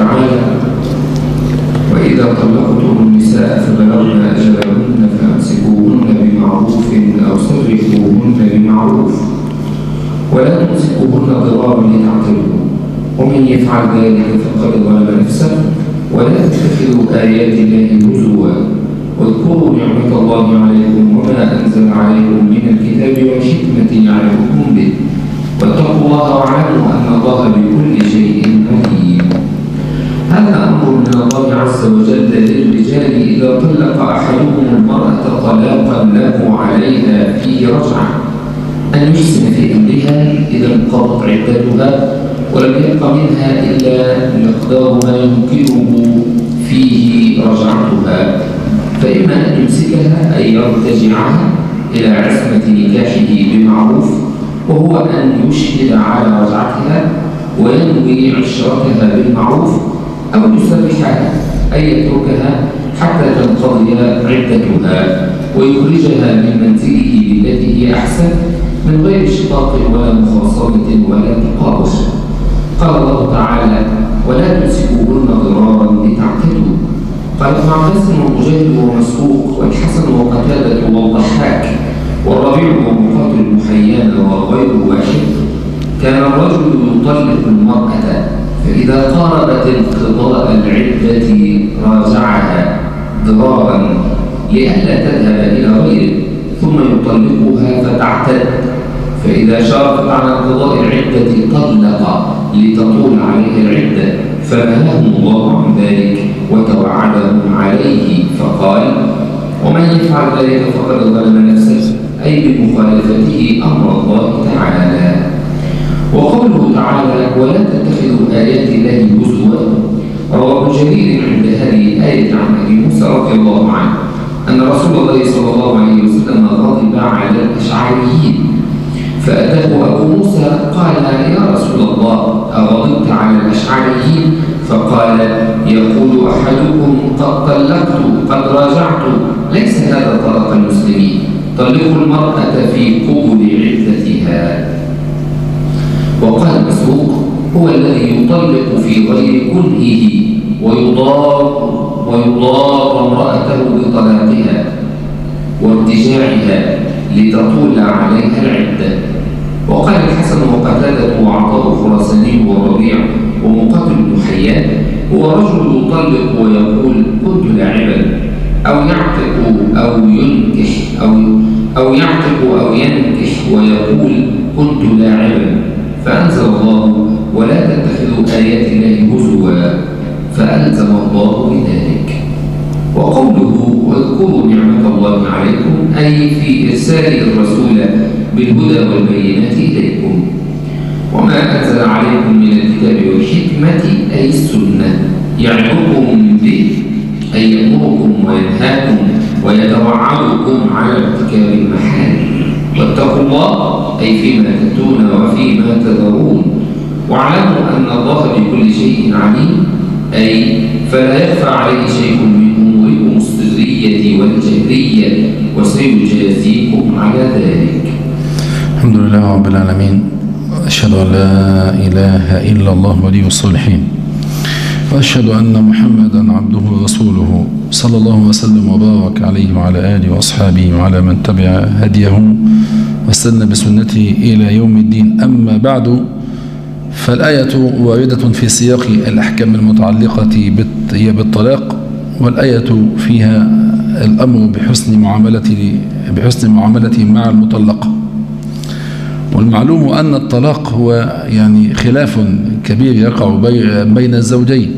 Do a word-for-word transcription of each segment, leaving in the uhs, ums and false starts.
تعالى: وإذا طلقتم النساء فبلغن أجلهن فأمسكوهن بمعروف أو سرحوهن بمعروف ولا تمسكوهن ضرارا لتعتدوا ومن يفعل ذلك فقد ظلم نفسه ولا تتخذوا آيات الله هزوا واذكروا نعمة الله عليكم وما أنزل عليكم من الكتاب والحكمة يعظكم به واتقوا الله واعلموا أن الله بكل شيء عليم. هذا أمر من الله عز وجل للرجال إذا طلق أحدهم المرأة طلاقا له عليها فيه رجعة أن يحسن في أمرها إذا انقضت عدتها ولم يبق منها إلا مقدار ما يمكنه فيه رجعتها، فإما أن يمسكها أي يرتجعها إلى عصمة نكاحه بمعروف وهو أن يشهد على رجعتها وينوي عشرتها بالمعروف، أو يسرحها أي يتركها حتى تنقضي عدتها ويخرجها من منزله بالتي هي أحسن من غير شقاق ولا مخاصمة ولا تقابش. قال الله تعالى: ولا تمسكوهن ضرارا لتعتدوا. قال ابن عباس ومجاهد ومسروق والحسن وقتادة والضحاك والربيع ومقاتل بن حيان وغير واحد: كان الرجل يطلق المرأة فإذا قاربت انقضاء العدة راجعها ضرارا لئلا تذهب إلى غيره ثم يطلقها فتعتد، فإذا شارفت على انقضاء العدة طلق لتطول عليها العدة، فنهاهم الله عن ذلك وتوعدهم عليه فقال: ومن يفعل ذلك فقد ظلم نفسه أي بمخالفته أمر الله تعالى. وقوله تعالى: ولا تتخذوا آيات الله هزوا، روى ابن جرير عند هذه الآية عن أبي موسى رضي الله عنه أن رسول الله صلى الله عليه وسلم غضب على الأشعريين فأتاه أبو موسى قال: يا رسول الله أغضبت على الأشعريين؟ فقال: يقول أحدكم قد طلقت قد راجعت، ليس هذا طلاق المسلمين، طلقوا المرأة في قبل عدتها. وقال مسروق: هو الذي يطلق في غير كنهه ويضار ويضار امرأته بطلاقها وارتجاعها لتطول عليها العدة. وقال الحسن وقتادة وعطاء الخراساني والربيع ومقاتل بن حيان: هو رجل يطلق ويقول كنت لاعبا، أو يعتق أو ينكح أو أو يعتق أو ينكح ويقول كنت لاعبا، فأنزل الله: ولا تتخذوا آيات الله هزوا، فألزم الله بذلك. وقوله: واذكروا نعمة الله عليكم أي في إرسال الرسول بالهدى والبينات إليكم، وما أنزل عليكم من الكتاب والحكمة أي السنة، يعظكم به أي يأمركم وينهاكم ويتوعدكم على ارتكاب المحارم. واتقوا الله أي فيما تأتون وفيما تذرون، واعلموا أن الله بكل شيء عليم، أي فلا يخفى عليه شيء من أموركم السرية والجهرية وسيجازيكم على ذلك. الحمد لله رب العالمين، أشهد أن لا إله إلا الله ولي الصالحين، وأشهد أن محمدا عبده ورسوله صلى الله وسلم وبارك عليه وعلى آله وأصحابه وعلى من تبع هديه واستنى بسنته إلى يوم الدين. أما بعد، فالآية واردة في سياق الأحكام المتعلقة بالطلاق، والآية فيها الأمر بحسن معاملة بحسن معاملة مع المطلقة. والمعلوم أن الطلاق هو يعني خلاف كبير يقع بين الزوجين،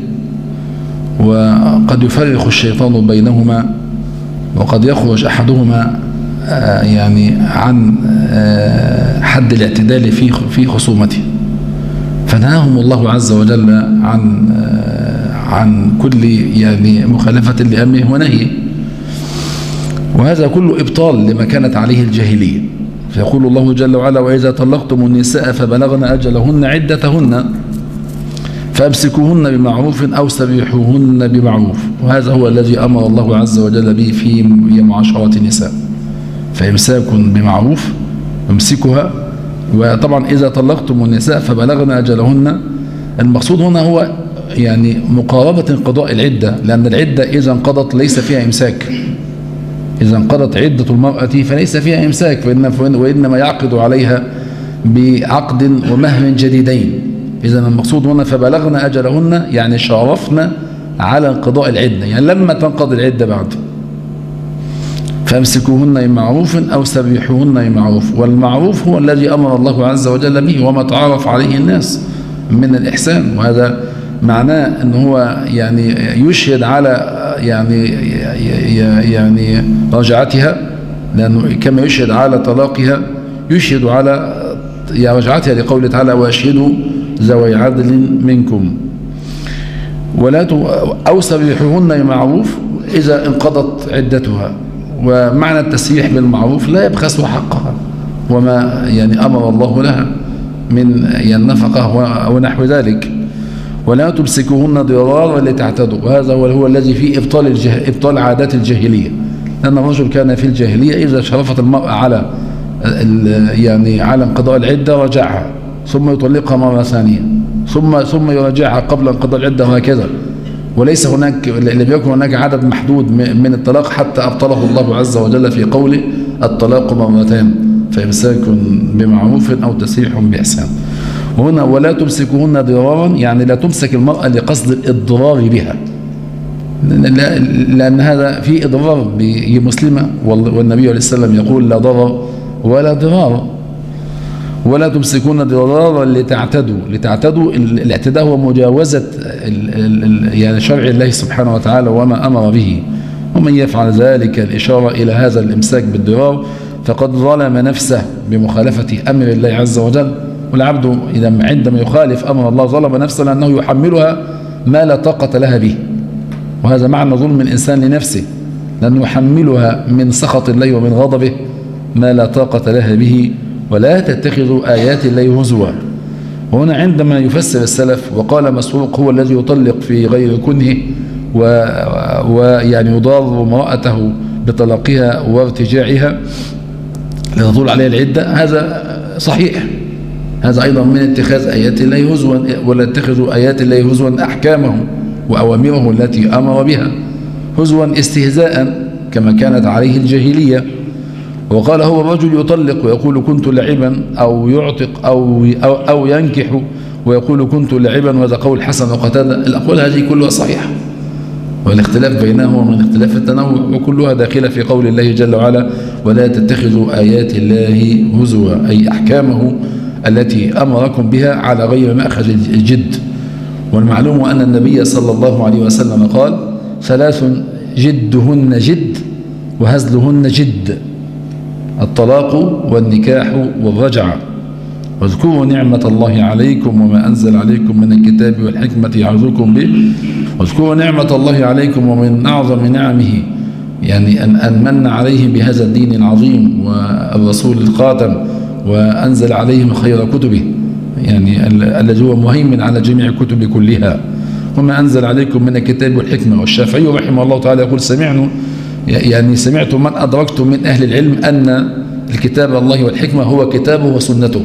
وقد يفرق الشيطان بينهما، وقد يخرج أحدهما يعني عن حد الاعتدال في في خصومته، فنهاهم الله عز وجل عن عن كل يعني مخالفة لأمره ونهيه، وهذا كله إبطال لما كانت عليه الجاهلية. فيقول الله جل وعلا: وإذا طلقتم النساء فبلغن أجلهن عدتهن فأمسكوهن بمعروف أو سرحوهن بمعروف. وهذا هو الذي أمر الله عز وجل به في معاشرة النساء، فإمساك بمعروف يمسكها. وطبعا إذا طلقتم النساء فبلغن أجلهن، المقصود هنا هو يعني مقاربة انقضاء العدة، لأن العدة إذا انقضت ليس فيها إمساك. إذا انقضت عدة المرأة فليس فيها إمساك، وإنما يعقد عليها بعقد ومهر جديدين. إذا المقصود هنا فبلغن أجلهن يعني شرفنا على انقضاء العدة، يعني لما تنقضي العدة بعد فامسكوهن بمعروف أو سرحوهن بمعروف. والمعروف هو الذي أمر الله عز وجل به وما تعارف عليه الناس من الإحسان، وهذا معناه أنه هو يعني يشهد على يعني يعني رجعتها، لأنه كما يشهد على طلاقها يشهد على رجعتها، لقوله تعالى واشهدوا ذوي عدل منكم. ولا أو سرحوهن بمعروف إذا انقضت عدتها. ومعنى التسريح بالمعروف لا يبخس حقها وما يعني أمر الله لها من النفقة ونحو ذلك. ولا تمسكوهن ضرارا لتعتدوا، وهذا هو, هو الذي فيه إبطال, الجه... إبطال عادات الجاهلية. لأن الرجل كان في الجاهلية إذا شرفت المرأة على يعني على انقضاء العدة رجعها ثم يطلقها مرة ثانية ثم ثم يراجعها قبل انقضاء العدة وهكذا، وليس هناك لم يكن هناك عدد محدود من الطلاق حتى أبطله الله عز وجل في قوله الطلاق مرتان فإمساك بمعروف أو تسريح بإحسان. وهنا ولا تمسكوهن ضرارا يعني لا تمسك المرأة لقصد الإضرار بها، لأن هذا في إضرار بمسلمة، والنبي عليه السلام يقول لا ضرر ولا ضرار. ولا تمسكون ضرارا لتعتدوا. لتعتدوا الاعتداء هو مجاوزة يعني شرع الله سبحانه وتعالى وما أمر به، ومن يفعل ذلك الإشارة إلى هذا الإمساك بالضرار فقد ظلم نفسه بمخالفة أمر الله عز وجل. والعبد إذا عندما يخالف أمر الله ظلم نفسه لأنه يحملها ما لا طاقة لها به، وهذا معنى ظلم الإنسان لنفسه، لأنه يحملها من سخط الله ومن غضبه ما لا طاقة لها به. ولا تتخذوا آيات الله هزوا. وهنا عندما يفسر السلف وقال مسروق هو الذي يطلق في غير كنه ويعني يضار امرأته بطلاقها وارتجاعها لتطول عليها العدة، هذا صحيح. هذا أيضا من اتخاذ آيات الله هزوا. ولا اتخذوا آيات الله هزوا أحكامه وأوامره التي أمر بها هزوا استهزاء كما كانت عليه الجاهلية. وقال هو الرجل يطلق ويقول كنت لعبا أو يعتق أو, أو, أو ينكح ويقول كنت لعبا، وهذا قول حسن وقتادة. الأقوال هذه كلها صحيحة، والاختلاف بينهم من اختلاف التنوع، وكلها داخلة في قول الله جل وعلا ولا تتخذوا آيات الله هزوا، أي أحكامه التي أمركم بها على غير مأخذ الجد. والمعلوم أن النبي صلى الله عليه وسلم قال ثلاث جدهن جد وهزلهن جد: الطلاق والنكاح والرجعة. واذكروا نعمة الله عليكم وما أنزل عليكم من الكتاب والحكمة يعظكم به. واذكروا نعمة الله عليكم ومن أعظم نعمه يعني أن أن من عليهم بهذا الدين العظيم والرسول الخاتم وأنزل عليهم خير كتبه، يعني الذي هو مهيمن على جميع الكتب كلها. وما أنزل عليكم من الكتاب والحكمة. والشافعي رحمه الله تعالى يقول سمعنا يعني سمعت من أدركت من أهل العلم أن الكتاب الله والحكمة هو كتابه وسنته،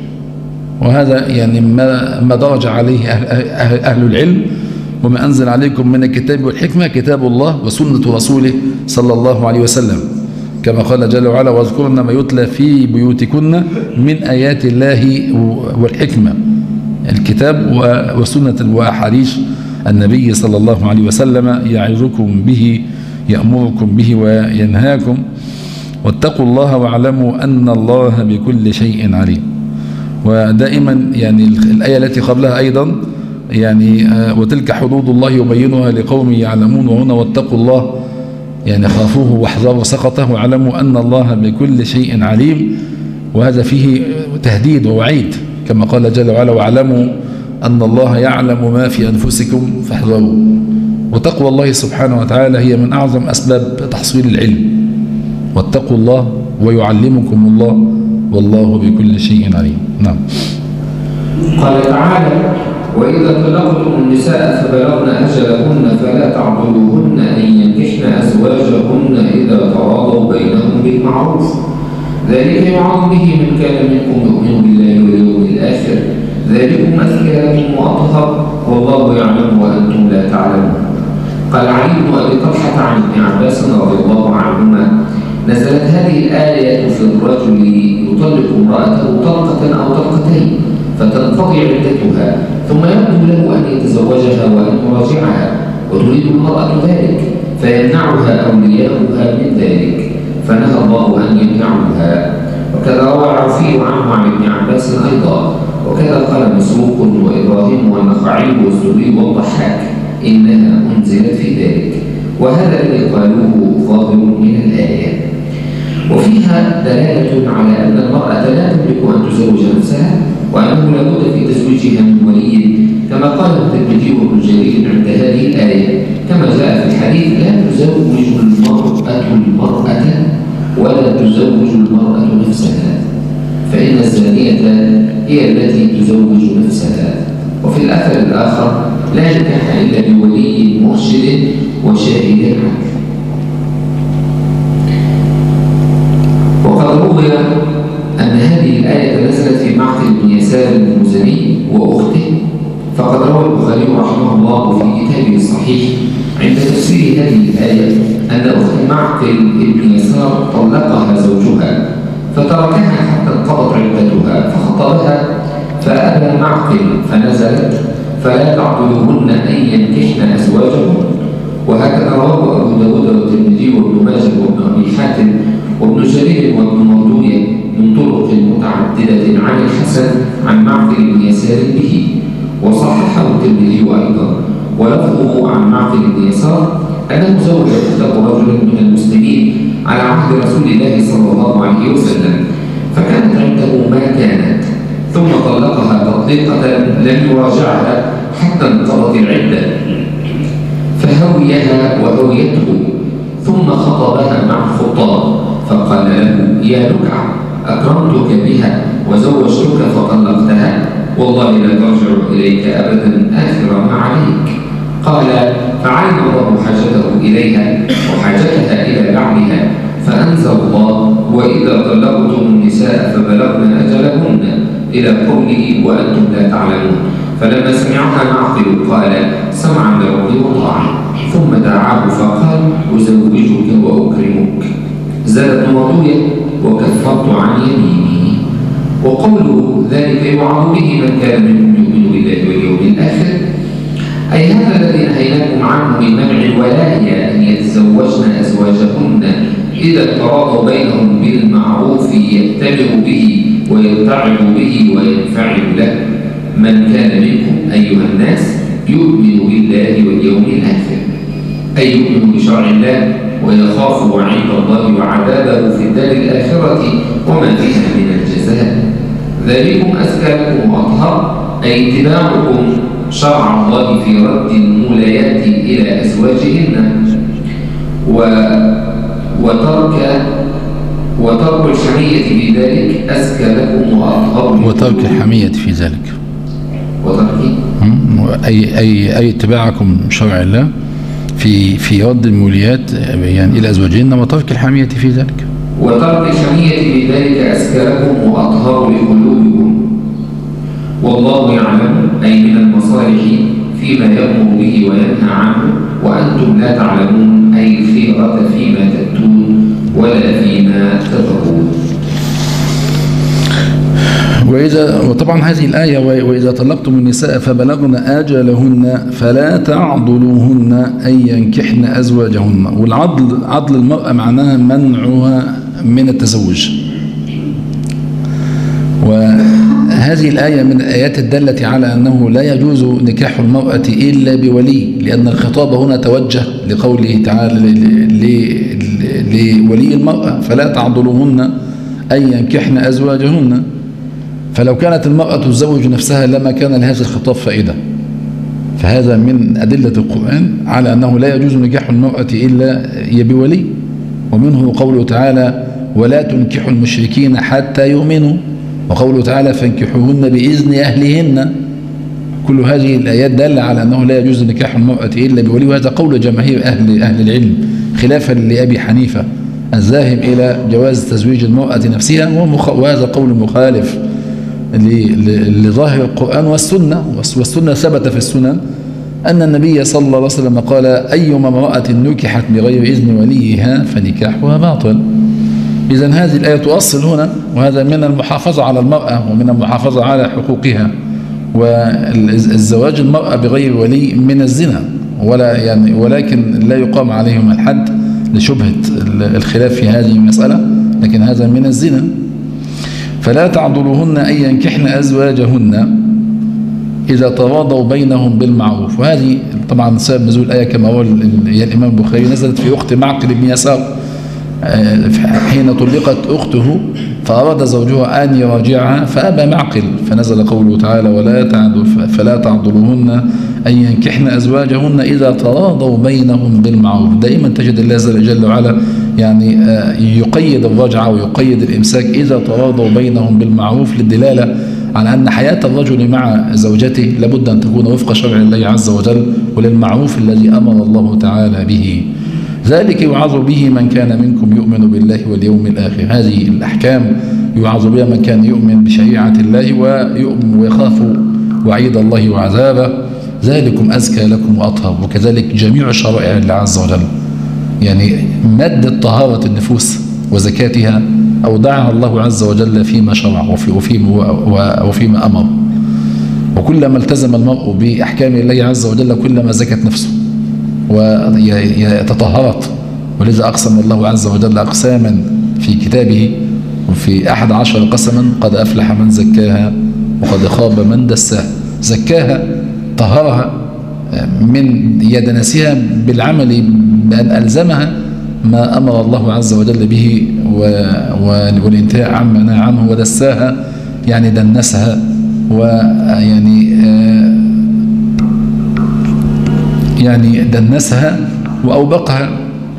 وهذا يعني ما ما درج عليه أهل, أهل العلم. وما أنزل عليكم من الكتاب والحكمة كتاب الله وسنة رسوله صلى الله عليه وسلم، كما قال جل وعلا واذكرن ما يتلى في بيوتكن من آيات الله والحكمة، الكتاب وسنة وأحاديث النبي صلى الله عليه وسلم يعظكم به يأمركم به وينهاكم. واتقوا الله واعلموا أن الله بكل شيء عليم. ودائما يعني الآية التي قبلها أيضا يعني وتلك حدود الله يبينها لقوم يعلمون، وهنا واتقوا الله يعني خافوه واحذروا سخطه واعلموا أن الله بكل شيء عليم، وهذا فيه تهديد ووعيد كما قال جل وعلا واعلموا أن الله يعلم ما في أنفسكم فاحذروا. وتقوى الله سبحانه وتعالى هي من أعظم أسباب تحصيل العلم. واتقوا الله ويعلمكم الله والله بكل شيء عليم. نعم. قال تعالى وإذا طلقتم النساء فبلغن أجلهن فلا تعضلوهن أن ينكحن أزواجهن إذا تراضوا بينهم بالمعروف، ذلك يوعظ به من كان منكم يؤمن بالله واليوم الآخر، ذلكم أزكى لكم وأطهر والله يعلم وأنتم لا تعلمون. قال علي بن أبي طلحة عن ابن عباس رضي الله عنهما: نزلت هذه الآية في الرجل يطلق امرأته طلقة أو طلقتين فتنقضي عدتها ثم يبدو له أن يتزوجها وأن يراجعها وتريد المرأة ذلك فيمنعها أولياؤها من ذلك فنهى الله أن يمنعوها. وكذا روى العوفي عنه عن ابن عباس أيضا. وكذا قال مسروق وإبراهيم والنخعي والزهري والضحاك إنها أنزلت في ذلك. وهذا الذي قالوه ظاهر من الآية. وفيها دلالة على أن المرأة لا تملك أن تزوج نفسها وأنه لا بد في تزويجها من ولي كما قال الترمذي وابن جرير عند هذه الآية كما جاء في الحديث: لا تزوج المرأة المرأة ولا تزوج المرأة نفسها فإن الزانية هي التي تزوج نفسها. وفي الأثر الآخر: لا نكاح إلا بولي مرشد وشاهد عدل. وقد روي أن هذه الآية نزلت في معقل بن يسار المزني وأخته. فقد روى البخاري رحمه الله في كتابه الصحيح عند تفسير هذه الآية أن أخت معقل بن يسار طلقها زوجها فتركها حتى انقضت عدتها فخطبها فأبى معقل فنزلت: فلا تعضلوهن أن ينكحن أزواجهن. وهكذا رواه أبو داود والترمذي وابن ماجه وابن أبي حاتم وابن جرير وابن مردوية من طرق متعددة عن الحسن عن معقل بن يسار به، وصححه الترمذي أيضا. ولفظه عن معقل بن يسار أنه زوج أخته رجل من المسلمين على عهد رسول الله صلى الله عليه وسلم فكانت عنده ما كانت ثم طلقها تطليقة لم يراجعها حتى انقضت العدة فهويها وهويته ثم خطبها مع الخطاب فقال له: يا ركع أكرمتك بها وزوجتك فطلقتها والله لا ترجع إليك أبدا آخر ما عليك. قال: فعلم الله حاجته إليها وحاجتها إلى بعلها فأنزل الله: وإذا طلقتم النساء فبلغن أجلهن إلى قوله وأنتم لا تعلمون. فلما سمعها معقل قال: سمعا لربي وطاعة. ثم دعاه فقال: أزوجك وأكرمك. زاد ابن مردوية: وكفرت عن يميني. وقوله ذلك يوعظ به من كان منكم يؤمن بالله واليوم الآخر، أي هذا الذي نهيناكم عنه من منع الولاية أن يتزوجن أزواجهن إذا تراضوا بينهم بالمعروف يأتمر به ويرتعب به وينفعل له من كان منكم أيها الناس يؤمن بالله واليوم الآخر، أي يؤمن بشرع الله ويخاف وعيد الله وعذابه في الدار الآخرة وما فيها من الجزاء. ذلكم أزكى لكم وأطهر، أي اتباعكم شرع الله في رد المولايات إلى أزواجهن و... وترك وترك الحمية في ذلك أزكى لكم وأطهر. وترك الحمية في ذلك وترك أي أي أي اتباعكم شرع الله في في رد الموليات يعني إلى أزواجهن وترك الحمية في ذلك. وترك الحمية في ذلك أزكى لكم وأطهر لقلوبكم والله يعلم، أي من المصالح فيما يأمر به وينهى عنه وأنتم لا تعلمون، أي الخيرة فيما تأتون ولا فيما تذرون. وإذا وطبعا هذه الآية: وإذا طلقتم النساء فبلغن آجلهن فلا تعضلوهن أن ينكحن أزواجهن. والعضل عضل المرأة معناها منعها من التزوج. وهذه الآية من الآيات الدالة على أنه لا يجوز نكاح المرأة إلا بولي، لأن الخطاب هنا توجه لقوله تعالى لولي المرأة: فلا تعضلوهن أن ينكحن أزواجهن. فلو كانت المرأة تزوج نفسها لما كان لهذا الخطاب فائدة. فهذا من أدلة القرآن على أنه لا يجوز نكاح المرأة إلا بولي. ومنه قوله تعالى: ولا تنكحوا المشركين حتى يؤمنوا، وقوله تعالى: فانكحوهن بإذن أهلهن. كل هذه الآيات دالة على أنه لا يجوز نكاح المرأة إلا بولي، وهذا قول جماهير أهل, أهل العلم خلافا لأبي حنيفة الذاهب إلى جواز تزويج المرأة نفسها، وهذا قول مخالف لظاهر القرآن والسنة، والسنة ثبت في السنن أن النبي صلى الله عليه وسلم قال: أيما امرأة نكحت بغير إذن وليها فنكاحها باطل. إذن هذه الآية تؤصل هنا، وهذا من المحافظة على المرأة ومن المحافظة على حقوقها. والزواج المرأة بغير ولي من الزنا، ولا يعني ولكن لا يقام عليهم الحد لشبهة الخلاف في هذه المسألة، لكن هذا من الزنا. فلا تعضلوهن أن ينكحن أزواجهن إذا تراضوا بينهم بالمعروف. وهذه طبعا سبب نزول الآية كما هو الإمام البخاري نزلت في أخت معقل بن يسار حين طلقت أخته فأراد زوجها أن يراجعها فأبى معقل، فنزل قوله تعالى: ولا تعدل فلا تعضلوهن أن ينكحن أزواجهن إذا تراضوا بينهم بالمعروف. دائما تجد الله جل وعلا يعني يقيد الرجعة ويقيد الإمساك إذا تراضوا بينهم بالمعروف، للدلالة على أن حياة الرجل مع زوجته لابد أن تكون وفق شرع الله عز وجل وللمعروف الذي أمر الله تعالى به. ذلك يوعظ به من كان منكم يؤمن بالله واليوم الآخر. هذه الأحكام يوعظ بها من كان يؤمن بشريعة الله ويؤمن ويخاف وعيد الله وعذابه. ذلكم أزكى لكم وأطهر. وكذلك جميع شرائع الله عز وجل، يعني مادة طهارة النفوس وزكاتها أودعها الله عز وجل فيما شرع وفيما, وفيما أمر. وكلما التزم المرء بأحكام الله عز وجل كلما زكت نفسه وتطهرت. ولذا أقسم الله عز وجل أقساما في كتابه، وفي أحد عشر قسما: قد أفلح من زكاها وقد خاب من دساها. زكاها طهرها من يدنسها بالعمل بأن ألزمها ما أمر الله عز وجل به والانتهاء عما نهى عنه، ودساها يعني دنسها ويعني يعني دنسها وأوبقها.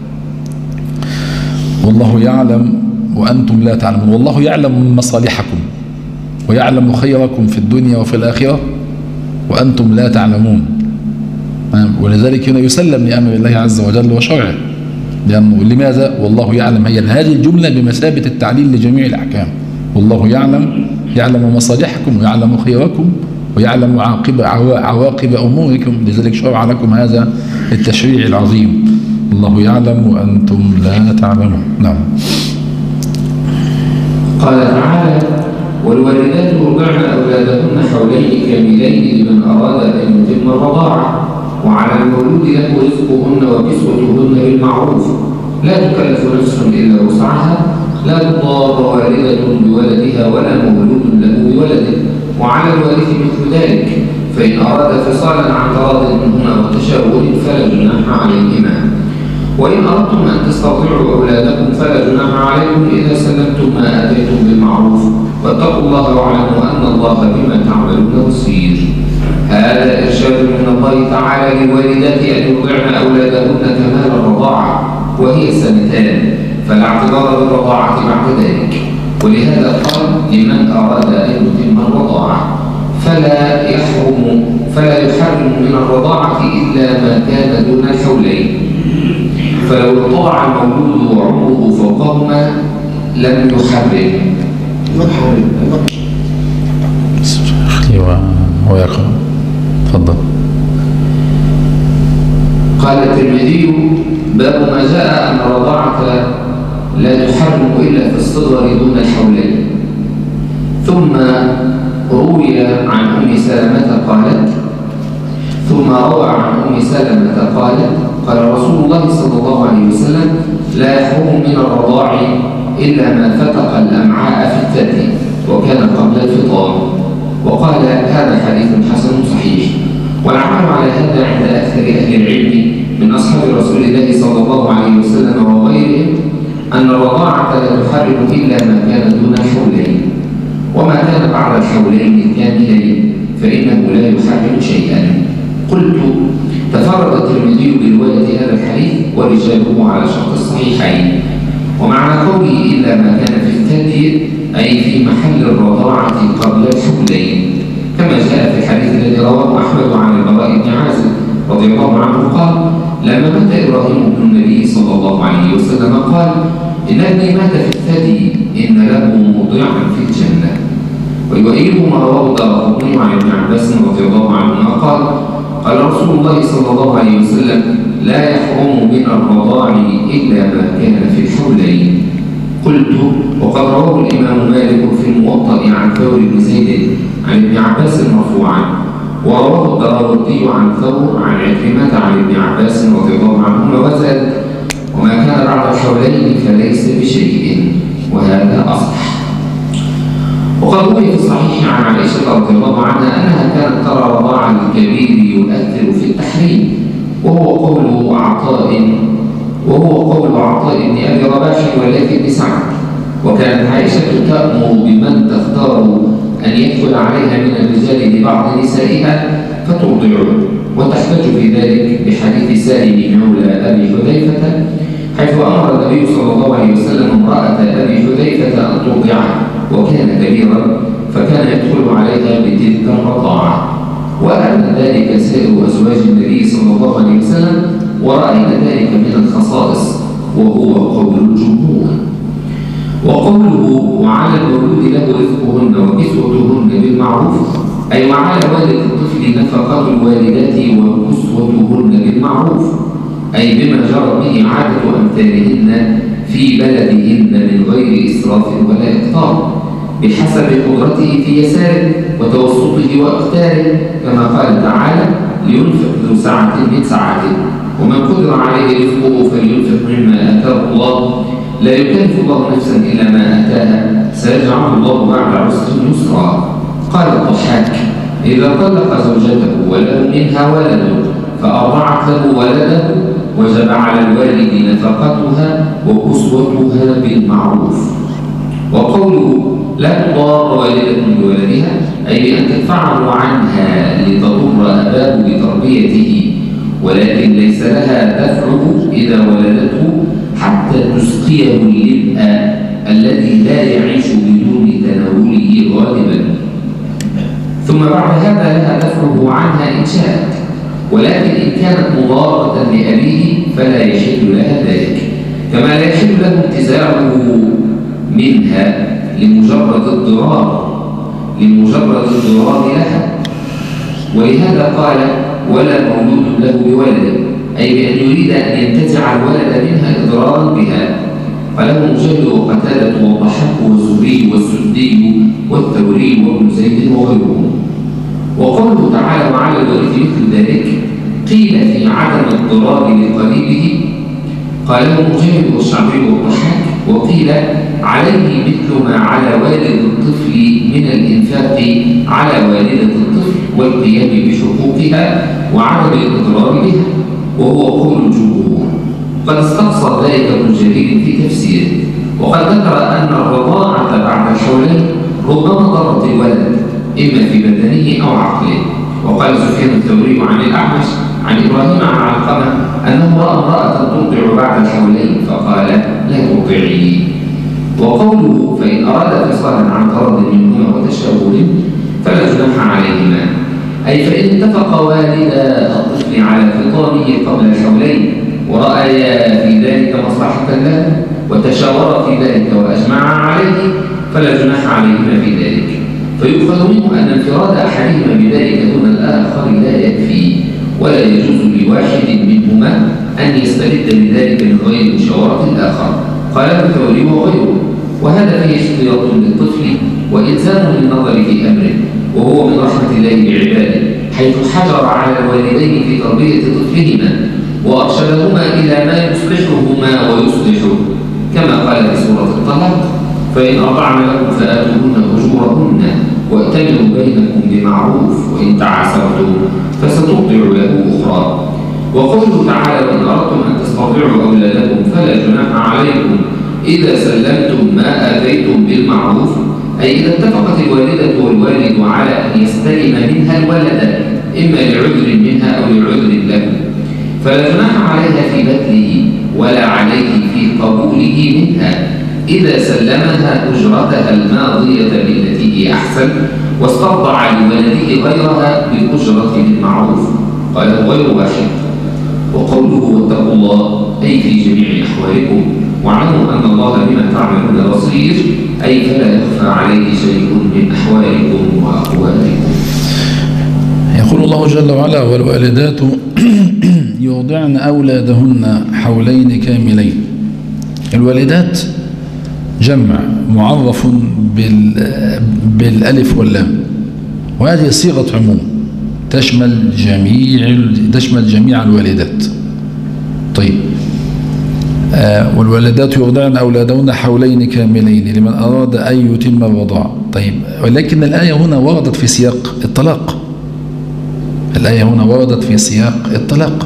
والله يعلم وأنتم لا تعلمون. والله يعلم مصالحكم ويعلم خيركم في الدنيا وفي الآخرة وأنتم لا تعلمون. ولذلك هنا يسلم لأمر الله عز وجل وشرعه، لأنه لماذا؟ والله يعلم. هي هذه الجملة بمثابة التعليل لجميع الأحكام. والله يعلم، يعلم مصالحكم ويعلم خيركم ويعلم عواقب عواقب أموركم، لذلك شرع لكم هذا التشريع العظيم. الله يعلم وأنتم لا تعلمون. نعم. قال تعالى: والوالدات يرضعن أولادهن حولين كاملين لمن أراد أن يتم الرضاعة، وعلى المولود له رزقهن وكسوتهن بالمعروف، لا تكلف نفس إلا وسعها، لا تضار والدة بولدها ولا مولود له بولده، وعلى الوارث مثل ذلك، فإن أراد فصالا عن تراض منهما وتشاور فلا جناح عليهما. وإن أردتم أن تسترضعوا أولادكم فلا جناح عليكم إذا سلمتم ما آتيتم بالمعروف، واتقوا الله واعلموا أن الله بما تعملون بصير. هذا إرشاد من الله تعالى للوالدات أن يرضعن أولادهن كمال الرضاعة، وهي سنتان، فلا اعتبار بالرضاعة بعد ذلك. ولهذا قال: لمن أراد أن يتم الرضاعة، فلا يحرم فلا يحرم من الرضاعة إلا ما كان دون الحولين. فلو ارتضع المولود وعمره فوقهما لم يحرم. ويقرأ. تفضل. قال الترمذي: باب ما جاء أن الرضاعة لا تحرم إلا في الصغر دون الحولين. ثم روي عن أم سلمة قالت ثم روى عن أم سلمة قالت: قال رسول الله صلى الله عليه وسلم: لا يحرم من الرضاع إلا ما فتق الأمعاء في الثدي وكان قبل الفطام. وقال: هذا حديث حسن صحيح. والعمل على هذا عند أكثر أهل العلم من أصحاب رسول الله صلى الله عليه وسلم وغيرهم أن الرضاعة لا تحرم إلا ما كان دون الحولين، وما كان بعد الحولين الكاملين فإنه لا يحرم شيئا. قلت: تفرد الترمذي برواية هذا الحديث ورجاله على شرط الصحيحين. ومعنى قوله إلا ما كان في الثدي أي في محل الرضاعة قبل الحولين، كما جاء في الحديث الذي رواه أحمد عن البراء بن عازب رضي الله عنه قال: لما مات إبراهيم بن النبي صلى الله عليه وسلم قال: إن ابني مات في الثدي إن له موضعا في الجنة. ويؤيده ما رواه الدارقطني عن ابن عباس رضي الله عنهما قال قال رسول الله صلى الله عليه وسلم لا يحرم من الرضاع إلا ما كان في الحولين. قلت وقد رواه الإمام مالك في الموطأ عن ثور بن زيد عن ابن عباس مرفوعا، ورواه الدراوردي عن ثور عن عكرمة عن ابن عباس رضي الله عنهما وزاد وما كان بعد الحولين فليس بشيء، وهذا أصح. وقد روي في الصحيح عن عائشة رضي الله عنها أنها كانت ترى رضاع الكبير يؤثر في التحريم، وهو قول عطاء وهو قول عطاء بن أبي رباح ولكن بسعد. وكانت عائشة تأمر بمن تختار أن يدخل عليها من الرجال لبعض نسائها فترضعه، وتحتج في ذلك بحديث سالم مولى أبي حذيفة حيث أمر النبي صلى الله عليه وسلم امرأة أبي حذيفة أن ترضعه وكان كبيرا فكان يدخل عليها بتلك الرضاعة، وأن ذلك سائر أزواج النبي صلى الله عليه وسلم، ورأينا ذلك من الخصائص وهو قول الجمهور. وقوله وعلى المولود له رزقهن وكسوتهن بالمعروف أي وعلى والد الطفل نفقة الوالدات وكسوتهن بالمعروف، أي بما جرت به عادة أمثالهن في بلدهن من غير إسراف ولا إقتار، بحسب قدرته في يساره وتوسطه واختاره، كما قال تعالى لينفق ذو سعة من سعته ومن قدر عليه رزقه فلينفق مما آتاه الله لا يكلف الله نفسا إلا ما آتاها سيجعل الله بعد عسر يسرا. قال الضحاك إذا طلق زوجته وله منها ولد فأرضعت له ولده وجب على الوالد نفقتها وكسوتها بالمعروف. وقوله لا تضار والدة بولدها أي بأن تدفعه عنها لتضر أباه بتربيته، ولكن ليس لها دفعه إذا ولدته حتى تسقيه اللبء الذي لا يعيش بدون تناوله غالبا، ثم بعد هذا لها دفعه عنها إن شاءت، ولكن إن كانت مضارة لأبيه فلا يحل لها ذلك، كما لا يحل له انتزاعه منها لمجرد الضرار لمجرد الضرار لها. ولهذا قال ولا مولود له بولد، أي بأن يريد أن ينتزع الولد منها إضرارا بها. فله مجاهد وقتادة والضحاك والزهري والسدي والثوري وابن زيد وغيرهم. وقوله تعالى وعلى الوارث مثل ذلك قيل في عدم الضرار لقريبه، قاله مجاهد والشعبي والضحاك، وقيل عليه مثل ما على والد الطفل من الإنفاق على والدة الطفل والقيام بحقوقها وعدم الإضرار بها، وهو قول الجمهور. قد استقصى ذلك ابن جرير في تفسيره، وقد ذكر أن الرضاعة بعد الحولين ربما ضرت الولد إما في بدنه أو عقله. وقال سفيان الثوري عن الأعمش عن إبراهيم عن علقمة أنه رأى امرأة ترضع بعد الحولين فقال لا ترضعي. وقوله فإن أراد فصالا عن طرد منهما وتشاور فلا جناح عليهما، أي فإن اتفق والدا الطفل على فطامه قبل الحولين ورأيا في ذلك مصلحة له وتشاورا في ذلك وأجمعا عليه فلا جناح عليهما في ذلك. فيؤخذ منه أن انفراد أحدهما بذلك دون الآخر لا يكفي، ولا يجوز لواحد منهما أن يستبد بذلك من غير مشاورة الآخر، قال الثوري وغيره. وهذا فيه احتياط للطفل وإلزام للنظر في أمره، وهو من رحمة الله بعباده حيث حجر على الوالدين في تربية طفلهما وأرشدهما إلى ما يصلحهما ويصلحه، كما قال في سورة الطلاق فإن أرضعن لكم فآتوهن أجورهن وأتمروا بينكم بمعروف وإن تعاسرتم فسترضع له أخرى. وقوله تعالى وإن أردتم أن تسترضعوا أولادكم فلا جناح عليكم إذا سلمتم ما آتيتم بالمعروف، أي إذا اتفقت الوالدة والوالد على أن يستلم منها الولد إما لعذر منها أو لعذر له فلا جناح عليها في بذله ولا عليه في قبوله منها إذا سلمها أجرتها الماضية بالتي هي أحسن واسترضع لولده غيرها بالأجرة بالمعروف، قال غير واحد. وقوله واتقوا الله أي في جميع أحوالكم واعلموا أن الله بما تعملون بصير، أي فلا يخفى عليه شيء من أحوالكم وأقوالكم. يقول الله جل وعلا: والوالدات يرضعن أولادهن حولين كاملين. الوالدات جمع معرف بالألف واللام، وهذه صيغة عموم تشمل جميع تشمل جميع الوالدات. طيب، آه والوالدات يرضعن أولادهن حولين كاملين لمن أراد أن يتم الرضاعة. طيب، ولكن الآية هنا وردت في سياق الطلاق. الآية هنا وردت في سياق الطلاق،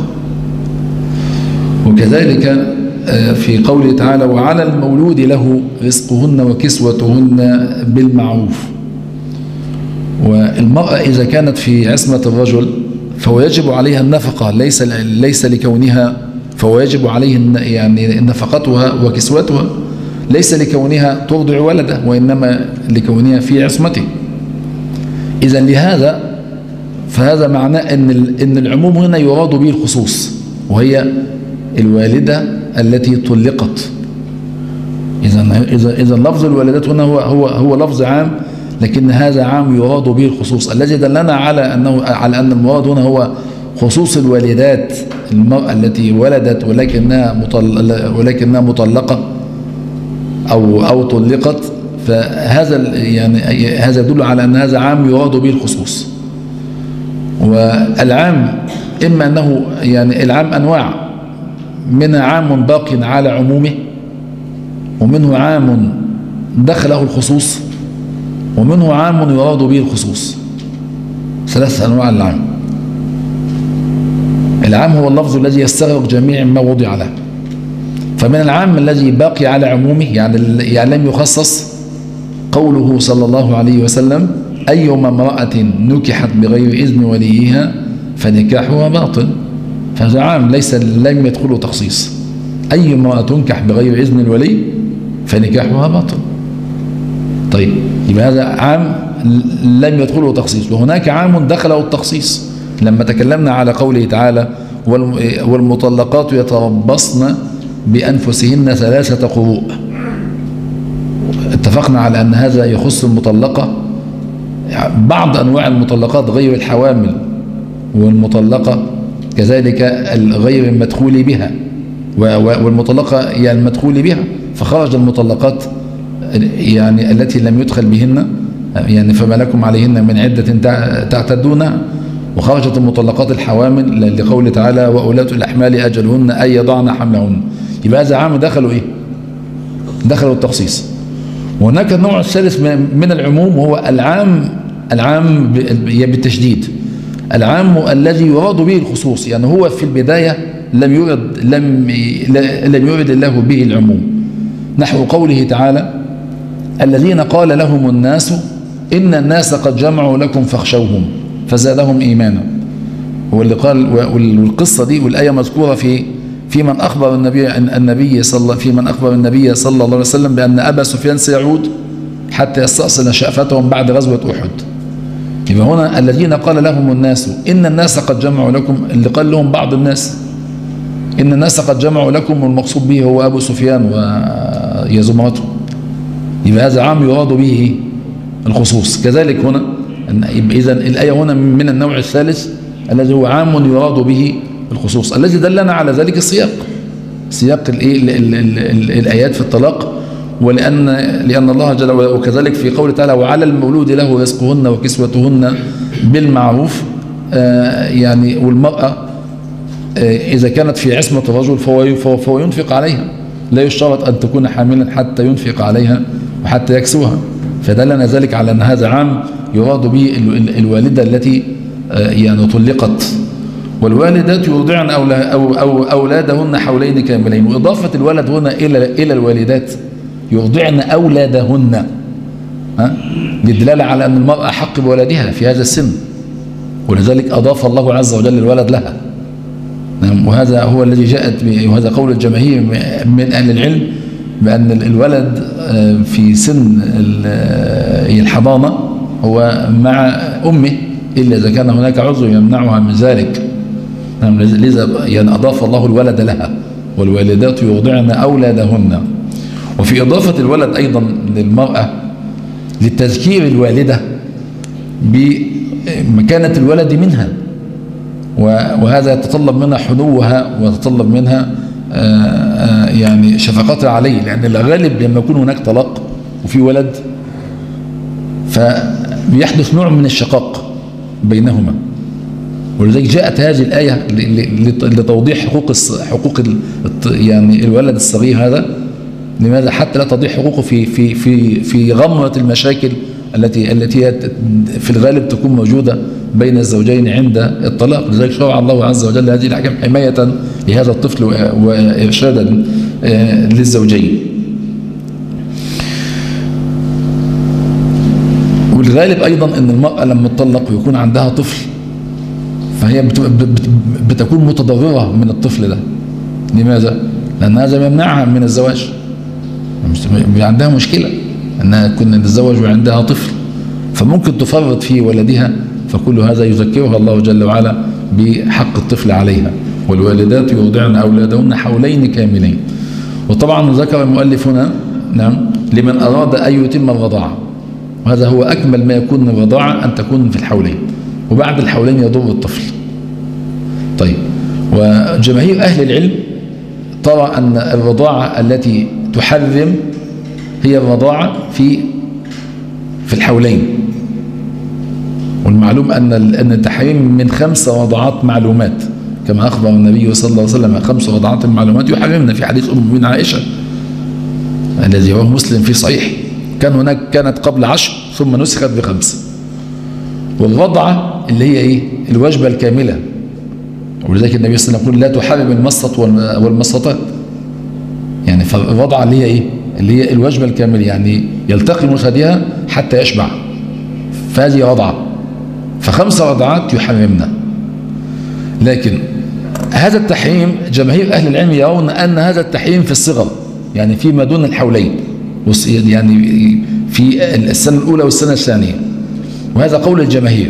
وكذلك في قوله تعالى: وعلى المولود له رزقهن وكسوتهن بالمعروف. والمرأة إذا كانت في عصمة الرجل فهو يجب عليها النفقة، ليس ليس لكونها فهو يجب عليه يعني نفقتها وكسوتها، ليس لكونها ترضع ولده، وإنما لكونها في عصمته. إذا لهذا فهذا معناه أن أن العموم هنا يراد به الخصوص، وهي الوالدة التي طلقت. إذا إذا إذا لفظ الوالدات هنا هو هو هو لفظ عام، لكن هذا عام يراد به الخصوص، الذي دلنا على أنه على أن المراد هنا هو خصوص الوالدات، المرأة التي ولدت ولكنها مطلقة ولكنها مطلقة أو أو طلقت، فهذا يعني هذا يدل على أن هذا عام يراد به الخصوص. والعام إما أنه يعني العام أنواع، منها عام باق على عمومه، ومنه عام دخله الخصوص، ومنه عام يراد به الخصوص. ثلاث أنواع العام. العام هو اللفظ الذي يستغرق جميع ما وضع له. فمن العام الذي باقي على عمومه، يعني يعني لم يخصص، قوله صلى الله عليه وسلم: أيما امرأة نكحت بغير إذن وليها فنكاحها باطل. فهذا عام ليس لم يدخله تخصيص. أي امرأة تنكح بغير إذن الولي فنكاحها باطل. طيب، يبقى هذا عام لم يدخله تخصيص. وهناك عام دخله التخصيص لما تكلمنا على قوله تعالى: والمطلقات يتربصن بأنفسهن ثلاثة قروء. اتفقنا على أن هذا يخص المطلقة، بعض أنواع المطلقات غير الحوامل، والمطلقة كذلك غير المدخول بها، والمطلقة يعني المدخول بها. فخرج المطلقات يعني التي لم يدخل بهن، يعني فما لكم عليهن من عدة تعتدونها، وخرجت المطلقات الحوامل لقول تعالى: وأولاة الأحمال أجلهن أن يضعن حملهن. يبقى هذا عام دخلوا إيه؟ دخلوا التخصيص. وهناك النوع الثالث من العموم، وهو العام العام بالتشديد، العام الذي يراد به الخصوص. يعني هو في البداية لم يرد لم لم يرد الله به العموم، نحو قوله تعالى: الذين قال لهم الناس إن الناس قد جمعوا لكم فاخشوهم فزادهم إيمانا. هو اللي قال. والقصة دي والآية مذكورة في في من أخبر النبي النبي صلى في من أخبر النبي صلى الله عليه وسلم بأن أبا سفيان سيعود حتى يستأصل شأفتهم بعد غزوة أحد. يبقى هنا الذين قال لهم الناس إن الناس قد جمعوا لكم، اللي قال لهم بعض الناس إن الناس قد جمعوا لكم، والمقصود به هو أبو سفيان ويزمرته. يبقى هذا عام يراد به الخصوص. كذلك هنا إذا الآية هنا من النوع الثالث الذي هو عام يراد به الخصوص، الذي دلنا على ذلك السياق، سياق الآيات في الطلاق. ولأن لأن الله جل وعلا، وكذلك في قوله تعالى: وعلى المولود له رزقهن وكسوتهن بالمعروف. آه يعني والمرأة آه إذا كانت في عصمة الرجل فهو, فهو ينفق عليها، لا يشترط أن تكون حاملا حتى ينفق عليها وحتى يكسوها. فدلنا ذلك على أن هذا عام يراد به الوالدة التي آه يعني طلقت. والوالدات يرضعن أولادهن حولين كاملين. وإضافة الولد هنا إلى إلى الوالدات يرضعن أولادهن، ها، للدلالة على أن المرأة حق بولدها في هذا السن، ولذلك أضاف الله عز وجل الولد لها. وهذا هو الذي جاءت، وهذا قول الجماهير من أهل العلم، بأن الولد في سن الحضانة هو مع أمه إلا إذا كان هناك عذر يمنعها من ذلك. لذا يعني أضاف الله الولد لها، والوالدات يرضعن أولادهن. وفي إضافة الولد أيضا للمرأة لتذكير الوالدة بمكانة الولد منها، وهذا يتطلب منها حنوها ويتطلب منها يعني شفقتها عليه، لأن الغالب لما يكون هناك طلاق وفي ولد فبيحدث نوع من الشقاق بينهما. ولذلك جاءت هذه الآية لتوضيح حقوق حقوق يعني الولد الصغير هذا. لماذا؟ حتى لا تضيع حقوقه في في في في غمرة المشاكل التي التي في الغالب تكون موجودة بين الزوجين عند الطلاق. لذلك شرع الله عز وجل هذه الأحكام حماية لهذا الطفل وإرشادا للزوجين. والغالب أيضا أن المرأة لما تطلق ويكون عندها طفل فهي بتكون متضررة من الطفل ده. لماذا؟ لأن هذا يمنعها من الزواج، عندها مشكلة أنها كنا تتزوج وعندها طفل، فممكن تفرط في ولدها، فكل هذا يذكرها الله جل وعلا بحق الطفل عليها. والوالدات يرضعن أولادهن حولين كاملين. وطبعا ذكر المؤلف هنا نعم لمن أراد أن يتم الرضاعة، وهذا هو أكمل ما يكون من الرضاعة أن تكون في الحولين، وبعد الحولين يضر الطفل. طيب، وجماهير أهل العلم ترى أن الرضاعة التي تحرم هي الرضاعة في في الحولين. والمعلوم أن أن التحريم من خمس رضاعات معلومات، كما أخبر النبي صلى الله عليه وسلم خمس رضاعات معلومات يحرمنا في حديث أم المؤمنين عائشة الذي رواه مسلم في صحيح. كان هناك كانت قبل عشر ثم نسخت بخمس. والرضعة اللي هي إيه؟ الوجبة الكاملة. ولذلك النبي صلى الله عليه وسلم يقول لا تحرم المصة والمصتات. يعني فالرضعة اللي هي إيه؟ اللي هي الوجبة الكاملة، يعني يلتقي مشهدها حتى يشبع، فهذه رضعة. فخمس رضعات يحرمنا. لكن هذا التحريم جماهير أهل العلم يرون أن هذا التحريم في الصغر، يعني فيما دون الحولين، يعني في السنة الأولى والسنة الثانية، وهذا قول الجماهير.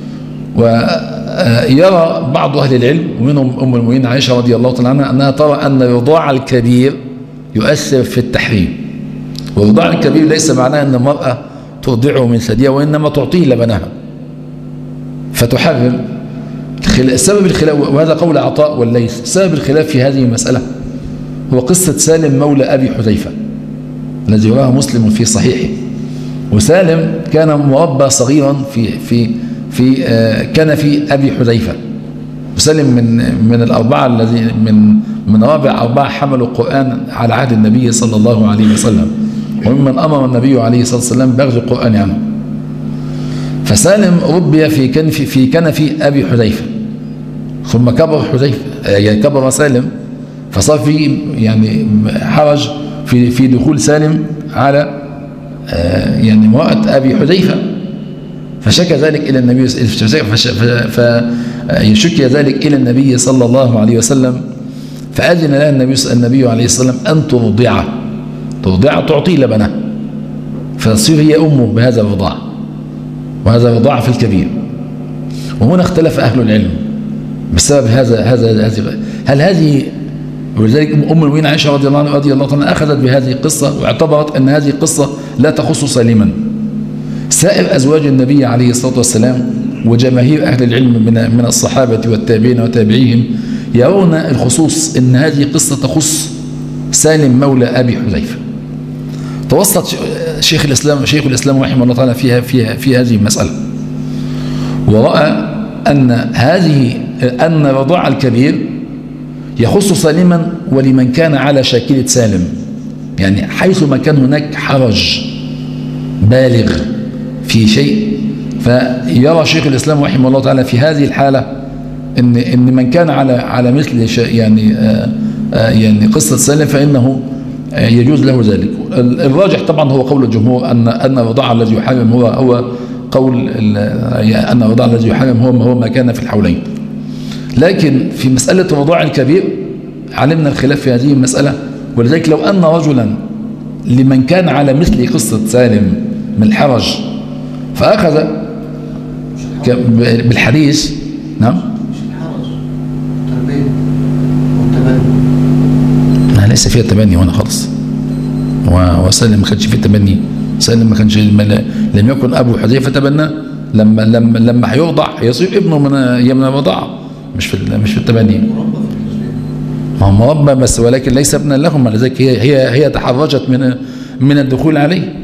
ويرى بعض أهل العلم ومنهم أم المؤمنين عائشة رضي الله تعالى عنها أنها ترى أن الرضاع الكبير يؤثر في التحريم. والرضاع الكبير ليس معناه أن المرأة ترضعه من ثديها، وإنما تعطيه لبنها فتحرم. سبب الخلاف، وهذا قول عطاء والليث، سبب الخلاف في هذه المسألة هو قصة سالم مولى أبي حذيفة الذي رواه مسلم في صحيحه. وسالم كان مربى صغيرا في في في كنف أبي حذيفة. وسالم من من الأربعة الذي من من رابع أربعة حملوا القرآن على عهد النبي صلى الله عليه وسلم، وممن أمر النبي عليه الصلاة والسلام بأخذ القرآن عنه. فسالم ربي في كنف في كنف أبي حذيفة، ثم كبر حذيفة يعني كبر سالم، فصار في يعني حرج في في دخول سالم على يعني امرأة أبي حذيفة، فشكى ذلك إلى النبي فشكي ذلك إلى النبي صلى الله عليه وسلم، فأذن لها النبي النبي عليه الصلاة والسلام أن ترضعه ترضعه تعطي لبنه، فتصير هي أمه بهذا الرضاع، وهذا الرضاع في الكبير. وهنا اختلف أهل العلم بسبب هذا هذا هذه هل هذه ولذلك أم المؤمنين عائشة رضي الله عنها رضي الله عنها أخذت بهذه القصة واعتبرت أن هذه القصة لا تخص سالما. سائر أزواج النبي عليه الصلاة والسلام وجماهير أهل العلم من من الصحابة والتابعين وتابعيهم يرون الخصوص أن هذه قصة تخص سالم مولى أبي حذيفة. توسط شيخ الإسلام شيخ الإسلام رحمه الله تعالى فيها فيها في هذه المسألة، ورأى أن هذه أن الرضاع الكبير يخص سالما ولمن كان على شاكلة سالم، يعني حيثما كان هناك حرج بالغ في شيء، فيرى شيخ الإسلام رحمه الله تعالى في هذه الحالة إن إن من كان على على مثل يعني آآ آآ يعني قصة سالم فإنه يجوز له ذلك. الراجح طبعا هو قول الجمهور أن أن الرضاع الذي يحرم هو هو قول أن الرضاع الذي يحرم هو هو ما كان في الحولين. لكن في مسألة الرضاع الكبير علمنا الخلاف في هذه المسألة، ولذلك لو أن رجلا لمن كان على مثل قصة سالم من الحرج فأخذ بالحديث نعم مش الحرج تربية وتبني ليس فيها تبني هنا خالص. وسالم ما كانش فيه تبني، سالم ما كانش لم يكن ابو حذيفه تبنى، لما لما لما هيرضع هيصير ابنه من من الرضاعه، مش في مش في التبني. ما هو مربى بس ولكن ليس ابنا لهم، لذلك هي هي هي تحرجت من من الدخول عليه.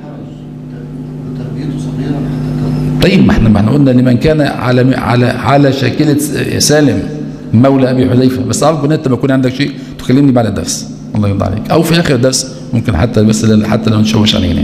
طيب ما احنا ما احنا قلنا لمن كان على على على شاكله سالم مولى ابي حذيفه، بس ارجو ان انت ما يكون عندك شيء تكلمني بعد الدرس، الله يرضى عليك، او في اخر الدرس ممكن حتى بس حتى لو نشوش علينا.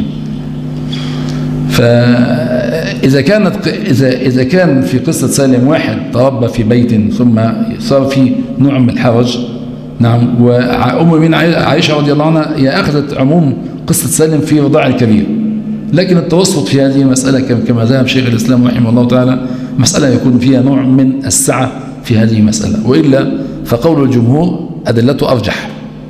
فاذا كانت اذا اذا كان في قصه سالم واحد تربى في بيت ثم صار في نوع من الحرج، نعم، وام من عائشه رضي الله عنها هي اخذت عموم قصه سالم في رضاع الكبير، لكن التوسط في هذه المساله كما ذهب شيخ الاسلام رحمه الله تعالى مساله يكون فيها نوع من السعه في هذه المساله، والا فقول الجمهور ادلته ارجح.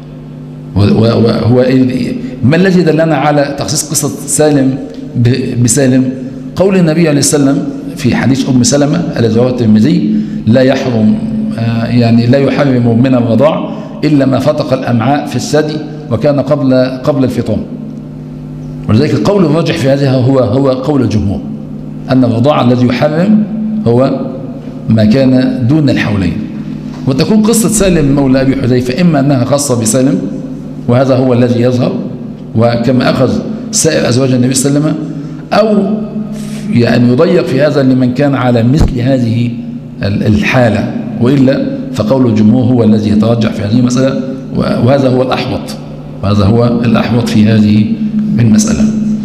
وهو ما الذي دلنا على تخصيص قصه سالم بسالم؟ قول النبي عليه السلام في حديث ام سلمه الذي رواه الترمذي: لا يحرم يعني لا يحرم من الرضاع الا ما فتق الامعاء في الثدي وكان قبل قبل الفطام. ولذلك القول الراجح في هذا هو هو قول الجمهور ان الرضاع الذي يحرم هو ما كان دون الحولين. وتكون قصه سالم مولى ابي حذيفه اما انها خاصه بسالم وهذا هو الذي يظهر، وكما اخذ سائر ازواج النبي صلى الله عليه وسلم، او يعني يضيق في هذا لمن كان على مثل هذه الحاله، والا فقول الجمهور هو الذي يترجح في هذه المساله، وهذا هو الاحوط، وهذا هو الاحوط في هذه المساله.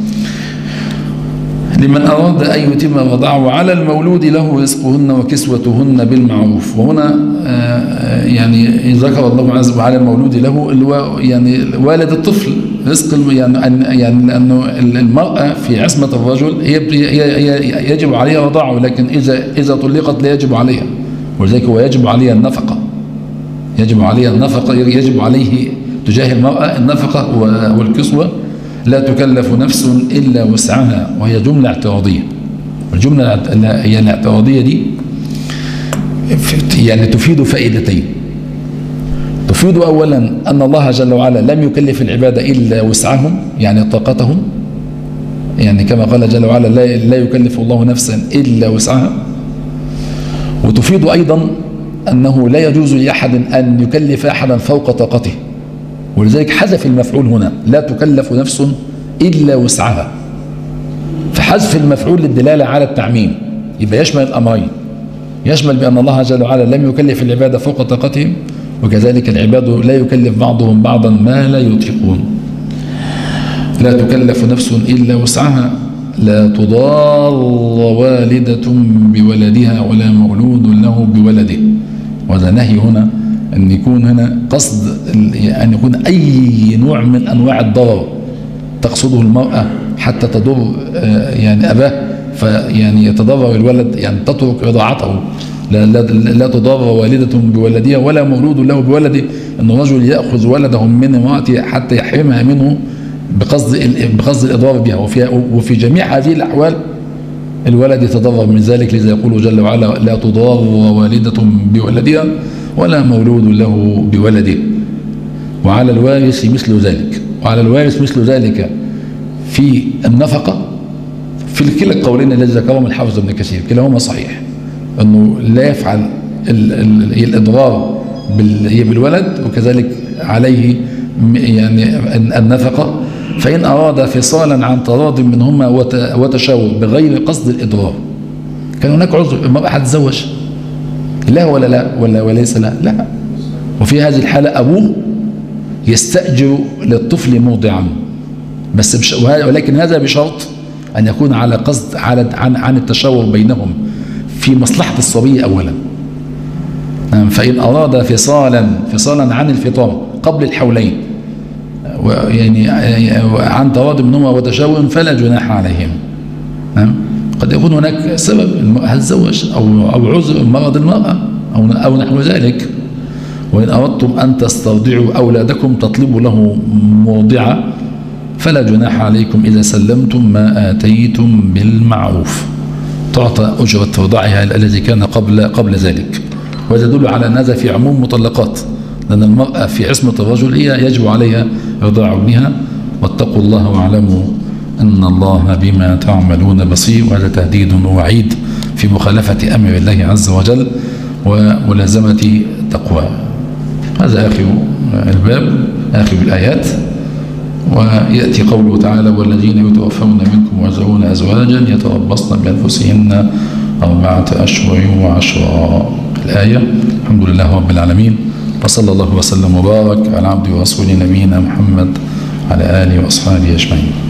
لمن أراد أن يتم الرضاعة وعلى المولود له رزقهن وكسوتهن بالمعروف. وهنا يعني ذكر الله عز وجل على المولود له اللي هو يعني والد الطفل رزق، يعني يعني لأنه المرأة في عصمة الرجل هي هي يجب عليها رضاعة، ولكن إذا إذا طلقت لا يجب عليها، ولذلك هو يجب عليها النفقة، يجب عليها النفقة يجب عليه تجاه المرأة النفقة والكسوة. لا تكلف نفس إلا وسعها، وهي جملة اعتراضية. والجملة هي الاعتراضية دي يعني تفيد فائدتين. تفيد أولا أن الله جل وعلا لم يكلف العباد إلا وسعهم، يعني طاقتهم، يعني كما قال جل وعلا لا يكلف الله نفسا إلا وسعها. وتفيد أيضا أنه لا يجوز لأحد أن يكلف أحدا فوق طاقته، ولذلك حذف المفعول هنا لا تكلف نفس إلا وسعها، فحذف المفعول للدلالة على التعميم يبقى يشمل الأمرين، يشمل بأن الله جل وعلا لم يكلف العباد فوق طاقتهم، وكذلك العباد لا يكلف بعضهم بعضا ما لا يطيقون. لا تكلف نفس إلا وسعها، لا تضار والدة بولدها ولا مولود له بولده. وهذا نهي هنا أن يكون هنا قصد أن يكون أي نوع من أنواع الضرر تقصده المرأة حتى تضر يعني أباه، فيعني يتضرر الولد، يعني تترك رضاعته. لا, لا, لا تضر والدة بولدها ولا مولود له بولده، أن الرجل يأخذ ولده من امرأته حتى يحرمها منه بقصد بقصد الإضرار بها، وفي, وفي جميع هذه الأحوال الولد يتضرر من ذلك. لذا يقول جل وعلا لا تضار والدة بولدها ولا مولود له بولده. وعلى الوارث مثل ذلك، وعلى الوارث مثل ذلك في النفقة في كلا القولين الذي ذكرهم الحافظ ابن كثير كلاهما صحيح، أنه لا يفعل الإضرار بالولد، وكذلك عليه يعني النفقة، فإن أراد فصالا عن تراض منهما وتشاور بغير قصد الإضرار. كان هناك عذر، المرأة هتتزوج لا ولا لا ولا وليس لا لا، وفي هذه الحالة أبوه يستأجر للطفل موضعا، بس بش... ولكن هذا بشرط أن يكون على قصد على عن عن التشاور بينهم في مصلحة الصبي أولا. فإن أراد فصالا فصالا عن الفطام قبل الحولين يعني عن تراض منهما وتشاور فلا جناح عليهم. قد يكون هناك سبب هتزوج أو أو عذر مرض المرأة أو أو نحو ذلك. وإن أردتم أن تسترضعوا أولادكم تطلبوا له مرضعة فلا جناح عليكم إذا سلمتم ما آتيتم بالمعروف. تعطى أجرة رضاعها الذي كان قبل قبل ذلك. وهذا يدل على أن هذا في عموم مطلقات، لأن المرأة في عصمة الرجل هي يجب عليها رضاع ابنها. واتقوا الله واعلموا أن الله بما تعملون بصير. وهذا تهديد ووعيد في مخالفة أمر الله عز وجل وملازمة تقوى. هذا آخر الباب، آخر الآيات. ويأتي قوله تعالى: والذين يتوفون منكم ويذرون أزواجا يتربصن بأنفسهن أربعة أشهر وعشرا. الآية. الحمد لله رب العالمين، وصلى الله وسلم وبارك على عبده ورسوله نبينا محمد على آله وأصحابه أجمعين.